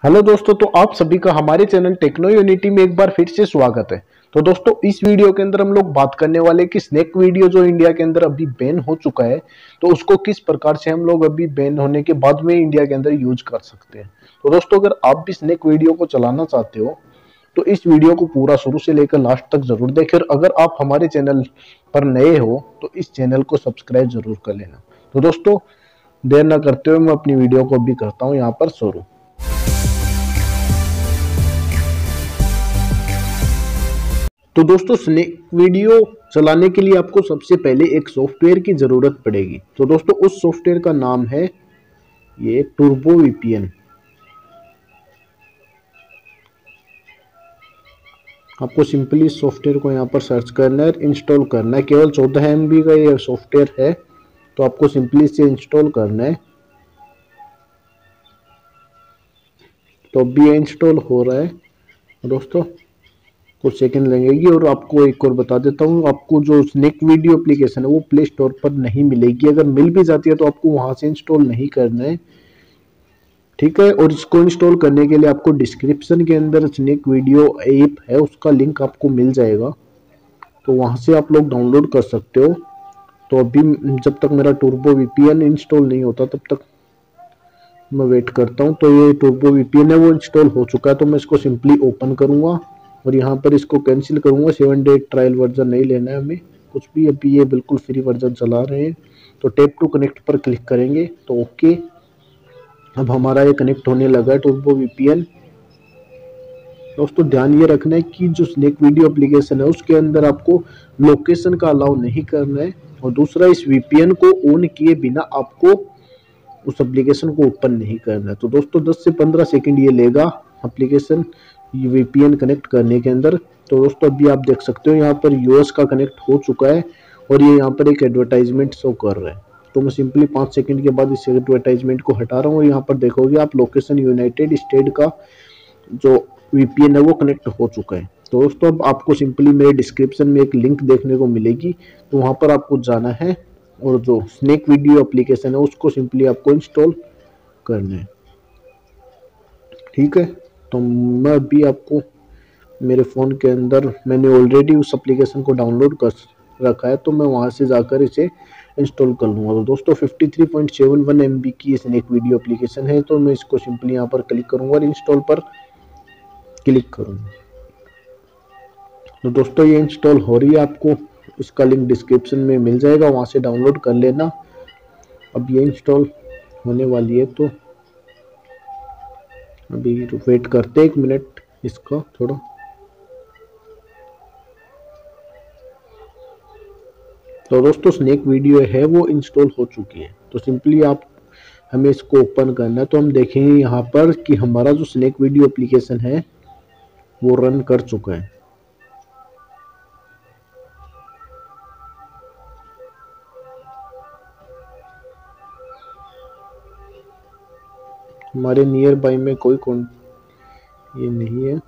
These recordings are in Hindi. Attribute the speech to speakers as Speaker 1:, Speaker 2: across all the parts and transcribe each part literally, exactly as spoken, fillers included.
Speaker 1: हेलो दोस्तों, तो आप सभी का हमारे चैनल टेक्नो यूनिटी में एक बार फिर से स्वागत है। तो दोस्तों, इस वीडियो के अंदर हम लोग बात करने वाले कि स्नैक वीडियो जो इंडिया के अंदर अभी बैन हो चुका है, तो उसको किस प्रकार से हम लोग अभी बैन होने के बाद में इंडिया के अंदर यूज कर सकते हैं। तो दोस्तों, अगर आप भी स्नैक वीडियो को चलाना चाहते हो तो इस वीडियो को पूरा शुरू से लेकर लास्ट तक जरूर देखें। और अगर आप हमारे चैनल पर नए हो तो इस चैनल को सब्सक्राइब जरूर कर लेना। तो दोस्तों, देर न करते हुए मैं अपनी वीडियो को भी करता हूँ यहाँ पर शुरू। तो दोस्तों, स्नैक वीडियो चलाने के लिए आपको सबसे पहले एक सॉफ्टवेयर की ज़रूरत पड़ेगी। तो दोस्तों, उस सॉफ्टवेयर का नाम है ये टर्बो वीपीएन। आपको सिंपली इस सॉफ्टवेयर को यहाँ पर सर्च करना है, इंस्टॉल करना है। केवल चौदह एम बी का ये सॉफ्टवेयर है, तो आपको सिंपली इसे इंस्टॉल करना है। तो अभी ये इंस्टॉल हो रहा है दोस्तों, कुछ सेकंड लगेगी। और आपको एक और बता देता हूँ, आपको जो स्नैक वीडियो एप्लीकेशन है वो प्ले स्टोर पर नहीं मिलेगी। अगर मिल भी जाती है तो आपको वहां से इंस्टॉल नहीं करना है, ठीक है। और इसको इंस्टॉल करने के लिए आपको डिस्क्रिप्शन के अंदर स्नैक वीडियो ऐप है, उसका लिंक आपको मिल जाएगा, तो वहां से आप लोग डाउनलोड कर सकते हो। तो अभी जब तक मेरा टर्बो वीपीएन इंस्टॉल नहीं होता तब तक मैं वेट करता हूँ। तो ये टर्बो वीपीएन है वो इंस्टॉल हो चुका है, तो मैं इसको सिंपली ओपन करूंगा और यहाँ पर इसको कैंसिल करूंगा। सेवन डे ट्रायल वर्जन नहीं लेना है हमें कुछ भी, अभी ये बिल्कुल फ्री वर्जन चला रहे हैं। तो टैप टू कनेक्ट पर क्लिक करेंगे तो ओके, अब हमारा ये कनेक्ट होने लगा है टर्बो वीपीएन। दोस्तों, ध्यान ये रखना है कि जो स्नैक वीडियो एप्लीकेशन है उसके अंदर आपको लोकेशन का अलाउ नहीं करना है। और दूसरा, इस वीपीएन को ऑन किए बिना आपको उस एप्लीकेशन को ओपन नहीं करना है। तो दोस्तों, दस से पंद्रह सेकंड ये लेगा एप्लीकेशन वीपीएन कनेक्ट करने के अंदर। तो दोस्तों, अभी आप देख सकते हो यहाँ पर यूएस का कनेक्ट हो चुका है और ये यहाँ पर एक एडवर्टाइजमेंट शो कर रहा है। तो मैं सिंपली पाँच सेकंड के बाद इस एडवर्टाइजमेंट को हटा रहा हूँ और यहाँ पर देखोगे आप लोकेशन यूनाइटेड स्टेट का जो वीपीएन है वो कनेक्ट हो चुका है। तो दोस्तों, अब आपको सिंपली मेरे डिस्क्रिप्शन में एक लिंक देखने को मिलेगी, तो वहाँ पर आपको जाना है और जो स्नैक वीडियो एप्लीकेशन है उसको सिंपली आपको इंस्टॉल करना है, ठीक है। तो मैं अभी आपको मेरे फ़ोन के अंदर मैंने ऑलरेडी उस एप्लीकेशन को डाउनलोड कर रखा है, तो मैं वहाँ से जाकर इसे इंस्टॉल कर लूँगा। तो दोस्तों, fifty three point seven one M B की स्नैक वीडियो एप्लीकेशन है, तो मैं इसको सिंपली यहाँ पर क्लिक करूँगा और इंस्टॉल पर क्लिक करूँगा। तो दोस्तों, ये इंस्टॉल हो रही है, आपको इसका लिंक डिस्क्रिप्शन में मिल जाएगा, वहाँ से डाउनलोड कर लेना। अब ये इंस्टॉल होने वाली है, तो अभी वेट करते एक मिनट इसका थोड़ा। तो दोस्तों, स्नैक वीडियो है वो इंस्टॉल हो चुकी है, तो सिंपली आप हमें इसको ओपन करना है। तो हम देखेंगे यहाँ पर कि हमारा जो स्नैक वीडियो एप्लीकेशन है वो रन कर चुका है। हमारे नियर बाय में कोई कौन ये नहीं है।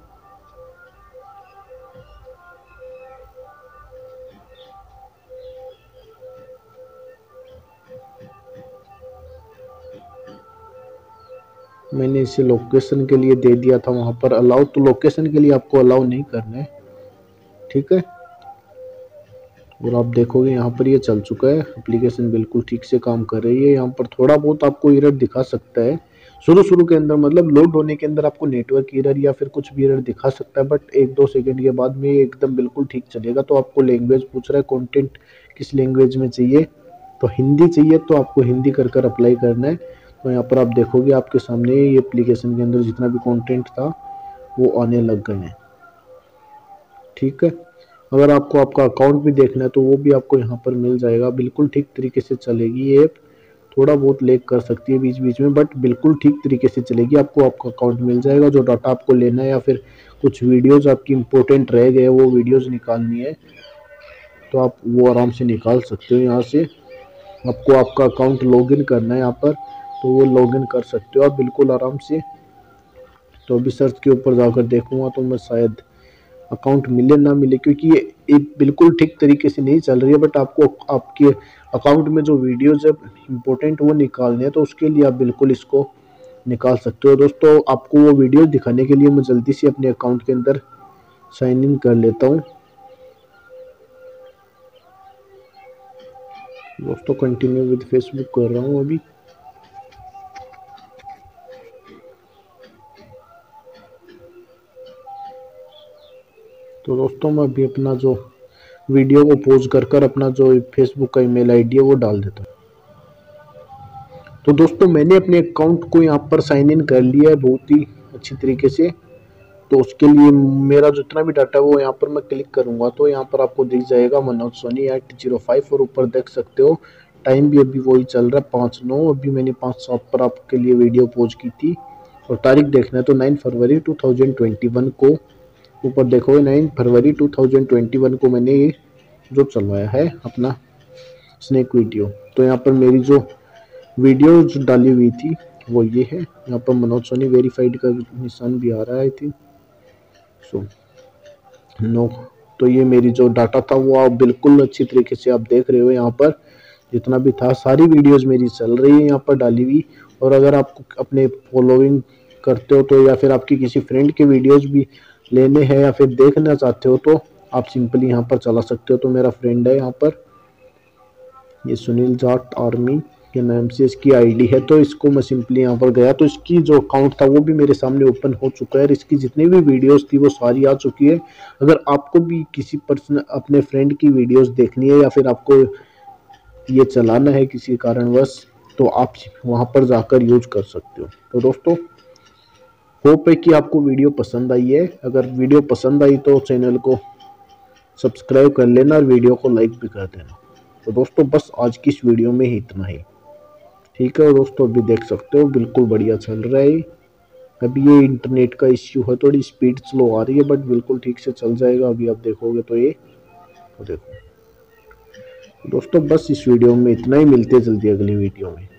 Speaker 1: मैंने इसे लोकेशन के लिए दे दिया था वहां पर अलाउ, तो लोकेशन के लिए आपको अलाउ नहीं करना है, ठीक है। और आप देखोगे यहाँ पर ये चल चुका है, एप्लीकेशन बिल्कुल ठीक से काम कर रही है। यहाँ पर थोड़ा बहुत आपको एरर दिखा सकता है शुरू शुरू के अंदर, मतलब लोड होने के अंदर आपको नेटवर्क एरर या फिर कुछ भी एरर दिखा सकता है, बट एक दो सेकंड के बाद में ये एकदम बिल्कुल ठीक चलेगा। तो आपको लैंग्वेज पूछ रहा है, कंटेंट किस लैंग्वेज में चाहिए, तो हिंदी चाहिए तो आपको हिंदी कर कर अप्लाई करना है। तो यहाँ पर आप देखोगे आपके सामने ये एप्लीकेशन के अंदर जितना भी कंटेंट था वो आने लग गए हैं, ठीक है। अगर आपको आपका अकाउंट भी देखना है तो वो भी आपको यहाँ पर मिल जाएगा, बिल्कुल ठीक तरीके से चलेगी ये ऐप। थोड़ा बहुत लेग कर सकती है बीच बीच में, बट बिल्कुल ठीक तरीके से चलेगी। आपको आपका अकाउंट मिल जाएगा, जो डाटा आपको लेना है या फिर कुछ वीडियोज़ आपकी इंपॉर्टेंट रह गए वो वीडियोज़ निकालनी है तो आप वो आराम से निकाल सकते हो। यहाँ से आपको आपका अकाउंट लॉगिन करना है यहाँ पर, तो वो लॉगिन कर सकते हो आप बिल्कुल आराम से। तो अभी सर्च के ऊपर जाकर देखूंगा तो मैं शायद अकाउंट मिले ना मिले, क्योंकि ये एक बिल्कुल ठीक तरीके से नहीं चल रही है। बट आपको आपके अकाउंट में जो वीडियोज है इम्पोर्टेंट वो निकालने हैं, तो उसके लिए आप बिल्कुल इसको निकाल सकते हो। दोस्तों आपको वो वीडियो दिखाने के लिए मैं जल्दी से अपने अकाउंट के अंदर साइन इन कर लेता हूँ। दोस्तों कंटिन्यू विद फेसबुक कर रहा हूँ अभी। तो दोस्तों मैं अभी अपना जो वीडियो को पॉज कर कर अपना जो फेसबुक का ईमेल आईडी है वो डाल देता हूँ। तो दोस्तों मैंने अपने अकाउंट को यहाँ पर साइन इन कर लिया है बहुत ही अच्छी तरीके से। तो उसके लिए मेरा जितना भी डाटा है वो यहाँ पर मैं क्लिक करूँगा तो यहाँ पर आपको दिख जाएगा Manoj Soni at zero five और ऊपर देख सकते हो टाइम भी अभी वही चल रहा है पाँच नौ। अभी मैंने पाँच सात पर आपके लिए वीडियो पोज की थी और तारीख देखना है तो nine February two thousand twenty one को ऊपर देखो nine February two thousand twenty one को मैंने ये जो चलवाया है अपना स्नैक वीडियो। तो यहाँ पर मेरी जो वीडियो जो डाली हुई थी वो ये है। यहाँ पर मनोज सोनी वेरीफाइड का निशान भी आ रहा है आई थिंक सो नो। तो ये मेरी जो डाटा था वो आप बिल्कुल अच्छी तरीके से आप देख रहे हो यहाँ पर जितना भी था सारी वीडियोस मेरी चल रही है यहाँ पर डाली हुई। और अगर आप अपने फॉलोइंग करते हो तो या फिर आपकी किसी फ्रेंड के वीडियोस भी लेने हैं या फिर देखना चाहते हो तो आप सिंपली यहाँ पर चला सकते हो। तो मेरा फ्रेंड है यहाँ पर ये सुनील जाट आर्मी के नाम से इसकी आईडी है। तो इसको मैं सिंपली यहाँ पर गया तो इसकी जो अकाउंट था वो भी मेरे सामने ओपन हो चुका है और इसकी जितनी भी वीडियोस थी वो सारी आ चुकी है। अगर आपको भी किसी पर्सन अपने फ्रेंड की वीडियोस देखनी है या फिर आपको ये चलाना है किसी कारणवश तो आप वहाँ पर जाकर यूज कर सकते हो। तो दोस्तों होप है कि आपको वीडियो पसंद आई है। अगर वीडियो पसंद आई तो चैनल को सब्सक्राइब कर लेना और वीडियो को लाइक भी कर देना। तो दोस्तों बस आज की इस वीडियो में ही इतना ही, ठीक है दोस्तों। अभी देख सकते हो बिल्कुल बढ़िया चल रहा है। अभी ये इंटरनेट का इश्यू है, थोड़ी स्पीड स्लो आ रही है बट बिल्कुल ठीक से चल जाएगा। अभी आप देखोगे तो ये तो देखो दोस्तों बस इस वीडियो में इतना ही, मिलते हैं जल्दी अगली वीडियो में।